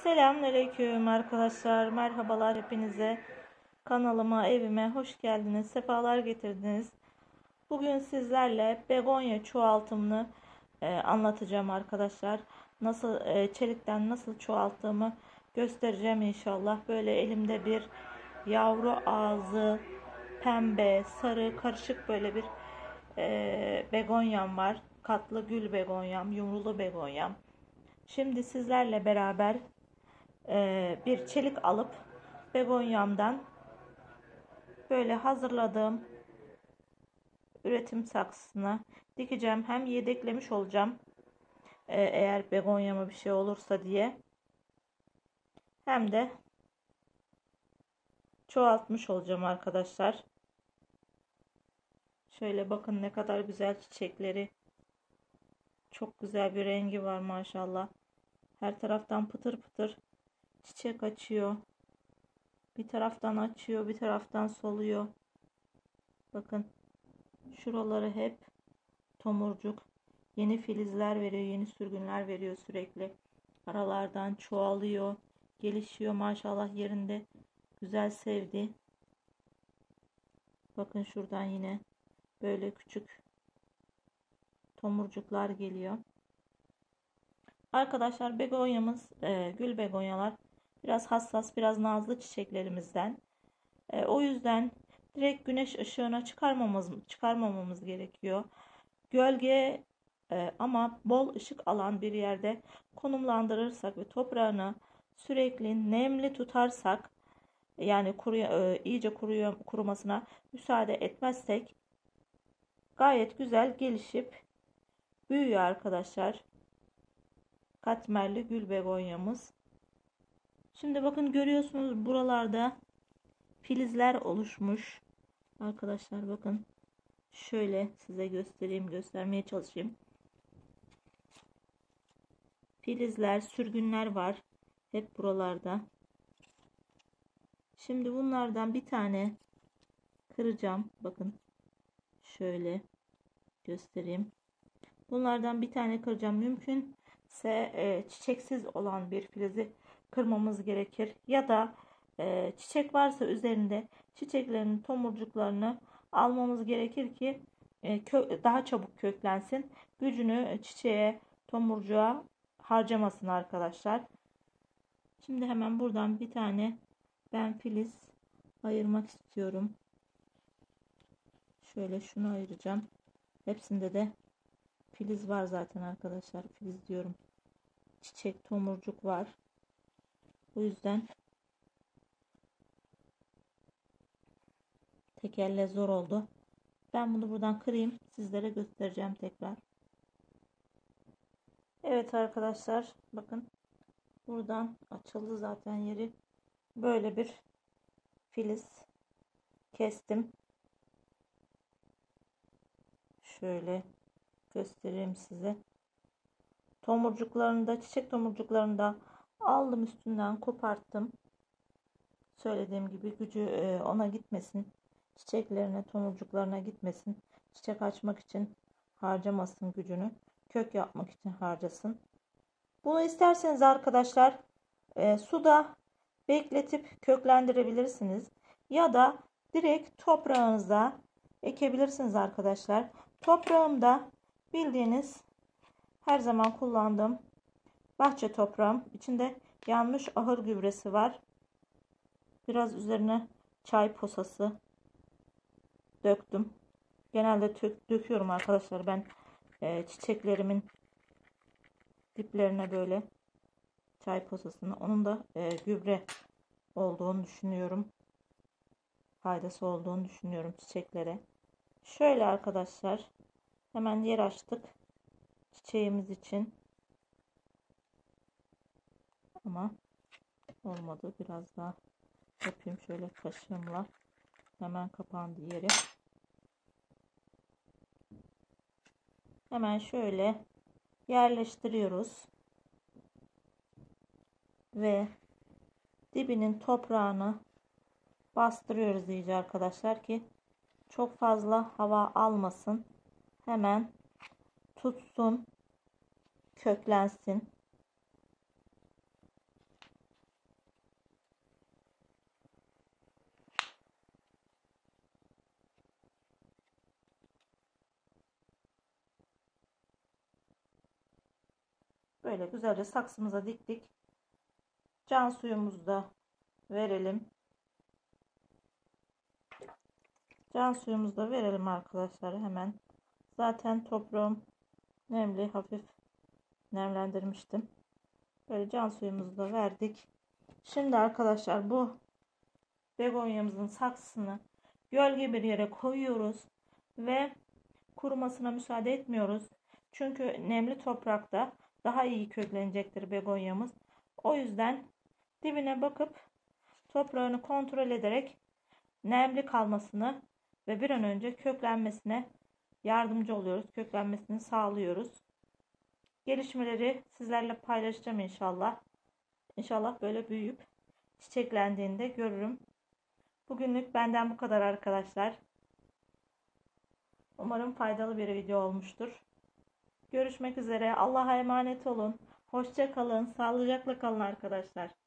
Selamünaleyküm arkadaşlar. Merhabalar hepinize. Kanalıma, evime hoş geldiniz. Sefalar getirdiniz. Bugün sizlerle begonya çoğaltımını anlatacağım arkadaşlar. Nasıl çelikten nasıl çoğalttığımı göstereceğim inşallah. Böyle elimde bir yavru ağzı pembe, sarı karışık böyle bir begonyam var. Katlı gül begonyam, yumrulu begonyam. Şimdi sizlerle beraber bir çelik alıp begonyamdan böyle hazırladığım üretim saksısına dikeceğim. Hem yedeklemiş olacağım eğer begonyama bir şey olursa diye, hem de çoğaltmış olacağım arkadaşlar. Şöyle bakın ne kadar güzel çiçekleri, çok güzel bir rengi var maşallah. Her taraftan pıtır pıtır çiçek açıyor. Bir taraftan açıyor, bir taraftan soluyor. Bakın şuraları hep tomurcuk. Yeni filizler veriyor, yeni sürgünler veriyor sürekli. Aralardan çoğalıyor, gelişiyor maşallah yerinde. Güzel sevdi. Bakın şuradan yine böyle küçük tomurcuklar geliyor. Arkadaşlar begonyamız, gül begonyalar biraz hassas, biraz nazlı çiçeklerimizden. O yüzden direkt güneş ışığına çıkarmamamız gerekiyor. Gölge ama bol ışık alan bir yerde konumlandırırsak ve toprağını sürekli nemli tutarsak, yani iyice kurumasına müsaade etmezsek gayet güzel gelişip büyüyor arkadaşlar. Katmerli gül begonyamız. Şimdi bakın, görüyorsunuz buralarda filizler oluşmuş. Arkadaşlar bakın. Şöyle size göstermeye çalışayım. Filizler, sürgünler var hep buralarda. Şimdi bunlardan bir tane kıracağım. Bakın şöyle göstereyim. Bunlardan bir tane kıracağım. Mümkünse çiçeksiz olan bir filizi kırmamız gerekir. Ya da çiçek varsa üzerinde çiçeklerin tomurcuklarını almamız gerekir ki daha çabuk köklensin. Gücünü çiçeğe, tomurcuğa harcamasın arkadaşlar. Şimdi hemen buradan bir tane ben filiz ayırmak istiyorum. Şöyle şunu ayıracağım. Hepsinde de filiz var zaten arkadaşlar. Filiz diyorum. Çiçek, tomurcuk var. O yüzden tek elle zor oldu. Ben bunu buradan kırayım. Sizlere göstereceğim tekrar. Evet arkadaşlar. Bakın. Buradan açıldı zaten yeri. Böyle bir filiz kestim. Şöyle göstereyim size. Tomurcuklarını da, çiçek tomurcuklarını da aldım, üstünden koparttım. Söylediğim gibi gücü ona gitmesin. Çiçeklerine, tomurcuklarına gitmesin. Çiçek açmak için harcamasın gücünü. Kök yapmak için harcasın. Bunu isterseniz arkadaşlar suda bekletip köklendirebilirsiniz. Ya da direkt toprağınıza ekebilirsiniz arkadaşlar. Toprağımda bildiğiniz her zaman kullandığım bahçe toprağım. İçinde yanmış ahır gübresi var. Biraz üzerine çay posası döktüm. Genelde döküyorum arkadaşlar ben çiçeklerimin diplerine böyle çay posasını. Onun da gübre olduğunu düşünüyorum. Faydası olduğunu düşünüyorum çiçeklere. Şöyle arkadaşlar, hemen yer açtık çiçeğimiz için. Ama olmadı. Biraz daha yapayım şöyle kaşığımla. Hemen kapandı yeri. Hemen şöyle yerleştiriyoruz. Ve dibinin toprağını bastırıyoruz iyice arkadaşlar ki çok fazla hava almasın. Hemen tutsun, köklensin. Böyle güzelce saksımıza diktik. Can suyumuzu da verelim. Can suyumuzu da verelim arkadaşlar hemen. Zaten toprağım nemli, hafif nemlendirmiştim. Böyle can suyumuzu da verdik. Şimdi arkadaşlar bu begonyamızın saksısını gölge bir yere koyuyoruz ve kurumasına müsaade etmiyoruz. Çünkü nemli toprakta daha iyi köklenecektir begonyamız. O yüzden dibine bakıp toprağını kontrol ederek nemli kalmasını ve bir an önce köklenmesine yardımcı oluyoruz. Köklenmesini sağlıyoruz. Gelişmeleri sizlerle paylaşacağım inşallah. İnşallah böyle büyüyüp çiçeklendiğinde görürüm. Bugünlük benden bu kadar arkadaşlar. Umarım faydalı bir video olmuştur. Görüşmek üzere. Allah'a emanet olun. Hoşça kalın. Sağlıcakla kalın arkadaşlar.